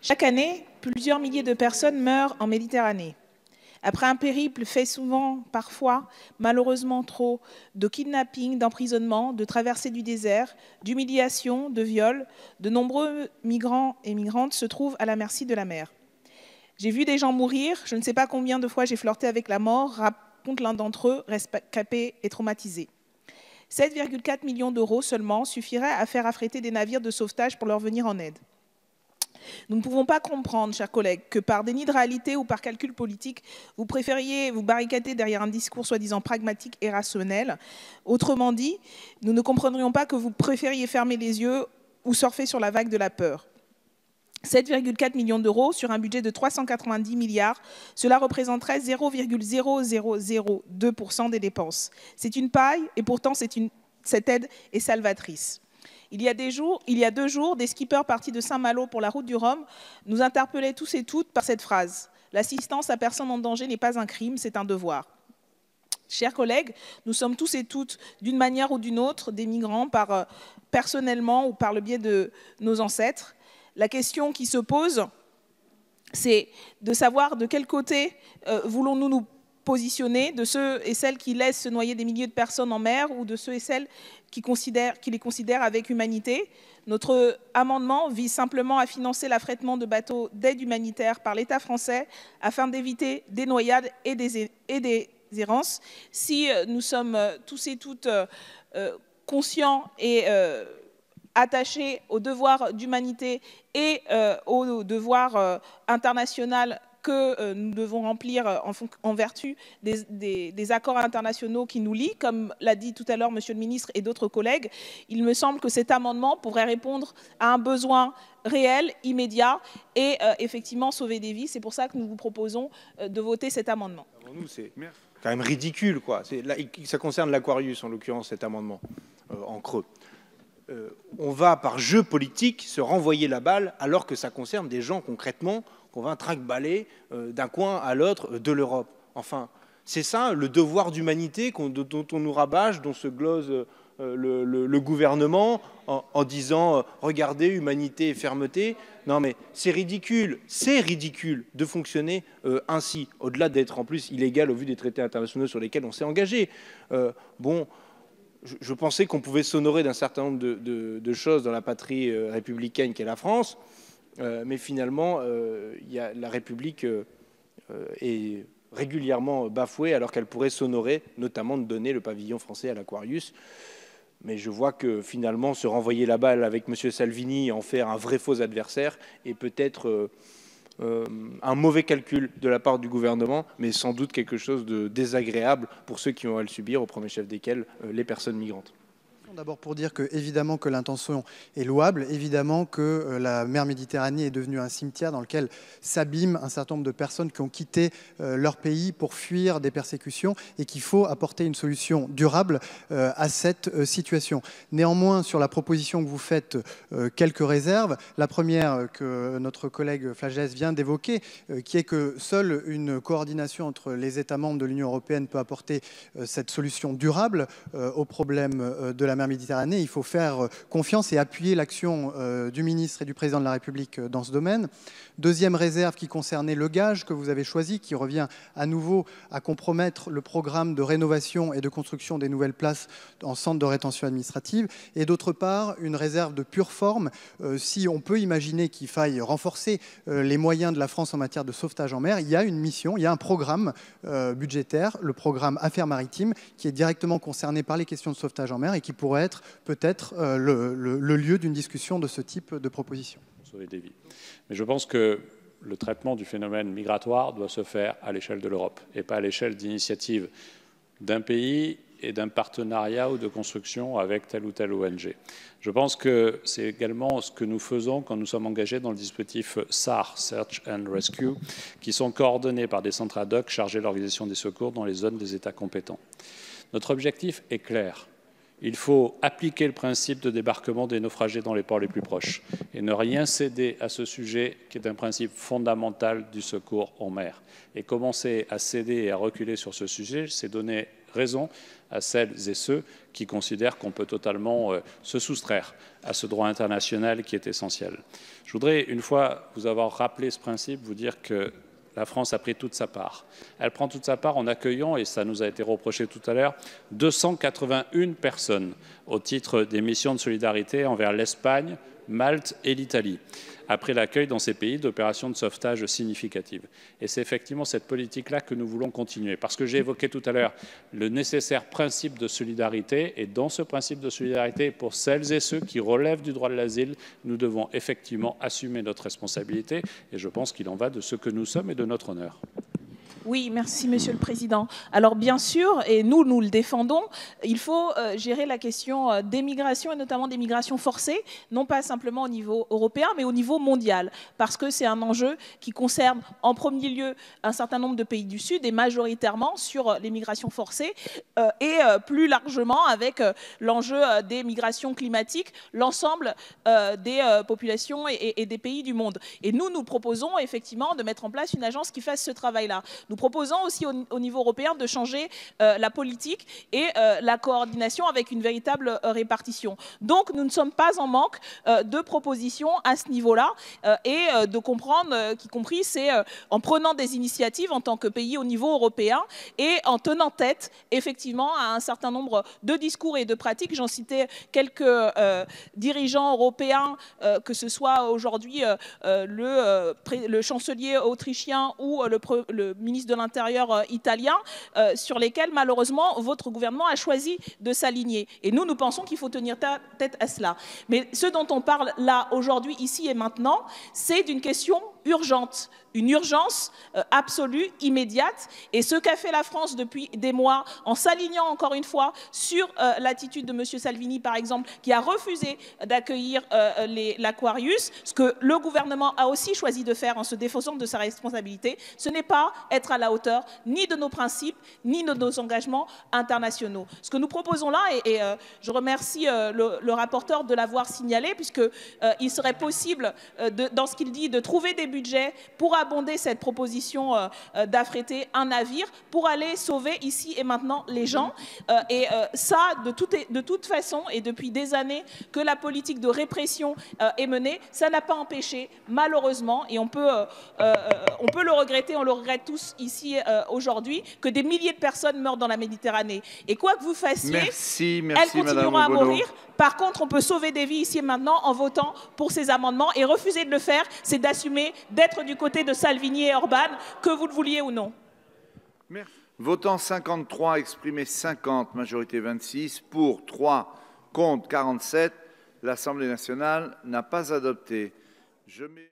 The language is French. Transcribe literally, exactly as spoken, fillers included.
Chaque année, plusieurs milliers de personnes meurent en Méditerranée. Après un périple fait souvent, parfois, malheureusement trop, de kidnapping, d'emprisonnement, de traversée du désert, d'humiliation, de viol, de nombreux migrants et migrantes se trouvent à la merci de la mer. J'ai vu des gens mourir, je ne sais pas combien de fois j'ai flirté avec la mort, raconte l'un d'entre eux, rescapé et traumatisé. sept virgule quatre millions d'euros seulement suffiraient à faire affréter des navires de sauvetage pour leur venir en aide. Nous ne pouvons pas comprendre, chers collègues, que par déni de réalité ou par calcul politique, vous préfériez vous barricader derrière un discours soi-disant pragmatique et rationnel. Autrement dit, nous ne comprendrions pas que vous préfériez fermer les yeux ou surfer sur la vague de la peur. sept virgule quatre millions d'euros sur un budget de trois cent quatre-vingt-dix milliards, cela représenterait zéro virgule zéro zéro zéro deux pour cent des dépenses. C'est une paille et pourtant c'est une, cette aide est salvatrice. Il y a des jours, il y a deux jours, des skippers partis de Saint-Malo pour la route du Rhum nous interpellaient tous et toutes par cette phrase. L'assistance à personne en danger n'est pas un crime, c'est un devoir. Chers collègues, nous sommes tous et toutes, d'une manière ou d'une autre, des migrants, par, euh, personnellement ou par le biais de nos ancêtres. La question qui se pose, c'est de savoir de quel côté euh, voulons-nous nous positionner, de ceux et celles qui laissent se noyer des milliers de personnes en mer ou de ceux et celles qui, considèrent, qui les considèrent avec humanité. Notre amendement vise simplement à financer l'affrètement de bateaux d'aide humanitaire par l'État français afin d'éviter des noyades et des, et des errances. Si nous sommes tous et toutes euh, conscients et euh, attachés au devoir d'humanité et euh, au devoir euh, international que euh, nous devons remplir en, en vertu des, des, des accords internationaux qui nous lient, comme l'a dit tout à l'heure Monsieur le ministre et d'autres collègues, il me semble que cet amendement pourrait répondre à un besoin réel, immédiat, et euh, effectivement sauver des vies. C'est pour ça que nous vous proposons euh, de voter cet amendement. C'est quand même ridicule, quoi. Là, ça concerne l'Aquarius, en l'occurrence, cet amendement, euh, en creux. Euh, on va, par jeu politique, se renvoyer la balle, alors que ça concerne des gens concrètement qu'on va traque-baller euh, d'un coin à l'autre de l'Europe. Enfin, c'est ça le devoir d'humanité dont on nous rabâche, dont se glose euh, le, le, le gouvernement en, en disant euh, « regardez, humanité et fermeté ». Non mais c'est ridicule, c'est ridicule de fonctionner euh, ainsi, au-delà d'être en plus illégal au vu des traités internationaux sur lesquels on s'est engagé. Euh, bon, je, je pensais qu'on pouvait s'honorer d'un certain nombre de, de, de choses dans la patrie euh, républicaine qu'est la France. Euh, mais finalement, euh, y a, la République euh, est régulièrement bafouée alors qu'elle pourrait s'honorer, notamment de donner le pavillon français à l'Aquarius. Mais je vois que finalement, se renvoyer la balle avec M. Salvini, en faire un vrai faux adversaire, est peut-être euh, euh, un mauvais calcul de la part du gouvernement, mais sans doute quelque chose de désagréable pour ceux qui ont à le subir, au premier chef desquels euh, les personnes migrantes. D'abord pour dire que, évidemment, que l'intention est louable, évidemment que euh, la mer Méditerranée est devenue un cimetière dans lequel s'abîment un certain nombre de personnes qui ont quitté euh, leur pays pour fuir des persécutions et qu'il faut apporter une solution durable euh, à cette euh, situation. Néanmoins, sur la proposition que vous faites, euh, quelques réserves. La première que notre collègue Flagès vient d'évoquer, euh, qui est que seule une coordination entre les États membres de l'Union européenne peut apporter euh, cette solution durable euh, au problème euh, de la mer Méditerranée. Il faut faire confiance et appuyer l'action euh, du ministre et du président de la République dans ce domaine. Deuxième réserve qui concernait le gage que vous avez choisi, qui revient à nouveau à compromettre le programme de rénovation et de construction des nouvelles places en centre de rétention administrative. Et d'autre part, une réserve de pure forme. Euh, si on peut imaginer qu'il faille renforcer euh, les moyens de la France en matière de sauvetage en mer, il y a une mission, il y a un programme euh, budgétaire, le programme Affaires maritimes, qui est directement concerné par les questions de sauvetage en mer et qui pourrait être peut-être euh, le, le, le lieu d'une discussion de ce type de proposition. Sauver des vies. Mais je pense que le traitement du phénomène migratoire doit se faire à l'échelle de l'Europe et pas à l'échelle d'initiatives d'un pays et d'un partenariat ou de construction avec telle ou telle O N G. Je pense que c'est également ce que nous faisons quand nous sommes engagés dans le dispositif S A R, Search and Rescue, qui sont coordonnés par des centres ad hoc chargés de l'organisation des secours dans les zones des États compétents. Notre objectif est clair. Il faut appliquer le principe de débarquement des naufragés dans les ports les plus proches et ne rien céder à ce sujet qui est un principe fondamental du secours en mer. Et commencer à céder et à reculer sur ce sujet, c'est donner raison à celles et ceux qui considèrent qu'on peut totalement euh, se soustraire à ce droit international qui est essentiel. Je voudrais, une fois vous avoir rappelé ce principe, vous dire que la France a pris toute sa part. Elle prend toute sa part en accueillant, et ça nous a été reproché tout à l'heure, deux cent quatre-vingt-une personnes au titre des missions de solidarité envers l'Espagne, Malte et l'Italie, après l'accueil dans ces pays d'opérations de sauvetage significatives. Et c'est effectivement cette politique-là que nous voulons continuer. Parce que j'ai évoqué tout à l'heure le nécessaire principe de solidarité. Et dans ce principe de solidarité, pour celles et ceux qui relèvent du droit de l'asile, nous devons effectivement assumer notre responsabilité. Et je pense qu'il en va de ce que nous sommes et de notre honneur. Oui, merci Monsieur le Président. Alors bien sûr, et nous, nous le défendons, il faut euh, gérer la question euh, des migrations et notamment des migrations forcées, non pas simplement au niveau européen, mais au niveau mondial, parce que c'est un enjeu qui concerne en premier lieu un certain nombre de pays du Sud et majoritairement sur euh, les migrations forcées euh, et euh, plus largement avec euh, l'enjeu euh, des migrations climatiques, l'ensemble euh, des euh, populations et, et, et des pays du monde. Et nous, nous proposons effectivement de mettre en place une agence qui fasse ce travail-là. Nous proposons aussi au, au niveau européen de changer euh, la politique et euh, la coordination avec une véritable euh, répartition. Donc nous ne sommes pas en manque euh, de propositions à ce niveau-là euh, et euh, de comprendre euh, qu'y compris c'est euh, en prenant des initiatives en tant que pays au niveau européen et en tenant tête effectivement à un certain nombre de discours et de pratiques. J'en citais quelques euh, dirigeants européens, euh, que ce soit aujourd'hui euh, euh, le, euh, le chancelier autrichien ou euh, le, le ministre de l'Intérieur euh, italien, euh, sur lesquels malheureusement votre gouvernement a choisi de s'aligner. Et nous, nous pensons qu'il faut tenir tête à cela. Mais ce dont on parle là aujourd'hui, ici et maintenant, c'est d'une question urgente, une urgence euh, absolue, immédiate. Et ce qu'a fait la France depuis des mois, en s'alignant encore une fois sur euh, l'attitude de M. Salvini, par exemple, qui a refusé d'accueillir euh, l'Aquarius, ce que le gouvernement a aussi choisi de faire en se défaussant de sa responsabilité, ce n'est pas être à la hauteur ni de nos principes, ni de nos engagements internationaux. Ce que nous proposons là, et, et euh, je remercie euh, le, le rapporteur de l'avoir signalé, puisqu'il euh, serait possible, euh, de, dans ce qu'il dit, de trouver des budget pour abonder cette proposition euh, d'affréter un navire pour aller sauver ici et maintenant les gens. Euh, et euh, ça, de, tout est, de toute façon, et depuis des années que la politique de répression euh, est menée, ça n'a pas empêché, malheureusement, et on peut, euh, euh, on peut le regretter, on le regrette tous ici euh, aujourd'hui, que des milliers de personnes meurent dans la Méditerranée. Et quoi que vous fassiez, merci, merci, elles continueront à mourir. Par contre, on peut sauver des vies ici et maintenant en votant pour ces amendements. Et refuser de le faire, c'est d'assumer d'être du côté de Salvini et Orban, que vous le vouliez ou non. Merci. Votant cinquante-trois, exprimé cinquante, majorité vingt-six, pour trois, contre quarante-sept, l'Assemblée nationale n'a pas adopté. Je mets...